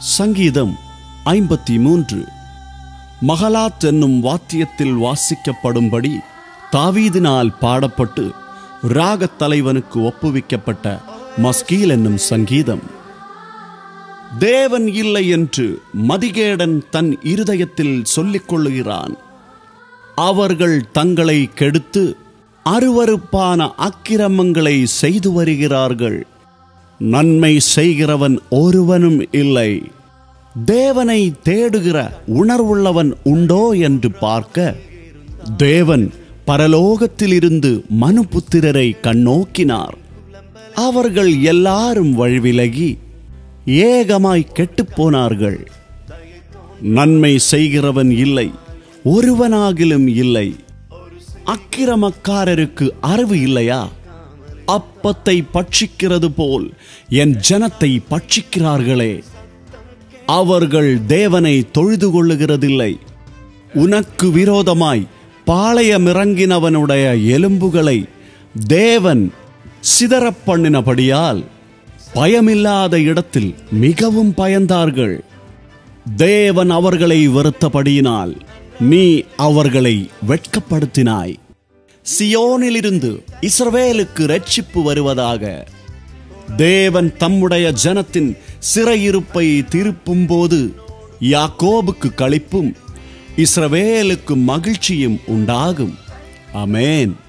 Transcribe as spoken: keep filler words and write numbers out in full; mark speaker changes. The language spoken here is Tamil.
Speaker 1: சங்கீதம் ஐம்பத்தி மூன்று. மகலாத் என்னும் வாத்தியத்தில் வாசிக்கப்படும்படி தாவீதினால் பாடப்பட்டு ராகத் தலைவனுக்கு ஒப்புவிக்கப்பட்ட மஸ்கீல் என்னும் சங்கீதம். தேவன் இல்லை என்று மதிகேடன் தன் இருதயத்தில் சொல்லிக் கொள்ளுகிறான். அவர்கள் தங்களை கெடுத்து அருவருப்பான அக்கிரமங்களை செய்து வருகிறார்கள். நன்மை செய்கிறவன் ஒருவனும் இல்லை. தேவனை தேடுகிற உணர்வுள்ளவன் உண்டோ என்று பார்க்க தேவன் பரலோகத்திலிருந்து மனுபுத்திரரை கண்ணோக்கினார். அவர்கள் எல்லாரும் வழிவிலகி ஏகமாய் கெட்டுப்போனார்கள். நன்மை செய்கிறவன் இல்லை, ஒருவனாகிலும் இல்லை. அக்கிரமக்காரருக்கு அறிவு இல்லையா? அப்பத்தை பட்சிக்கிறது போல் என் ஜனத்தை பட்சிக்கிறார்களே. அவர்கள் தேவனை தொழுது கொள்ளுகிறதில்லை. உனக்கு விரோதமாய் பாளையமிறங்கினவனுடைய எலும்புகளை தேவன் சிதறப் பண்ணினபடியால் பயமில்லாத இடத்தில் மிகவும் பயந்தார்கள். தேவன் அவர்களை வெறுத்தபடியினால் நீ அவர்களை வெட்கப்படுத்தினாய். சியோனிலிருந்து இஸ்ரவேலுக்கு இரட்சிப்பு வருவதாக. தேவன் தம்முடைய ஜனத்தின் சிறையிருப்பை திருப்பும் போது யாக்கோபுக்கு களிப்பும் இஸ்ரவேலுக்கு மகிழ்ச்சியும் உண்டாகும். ஆமென்.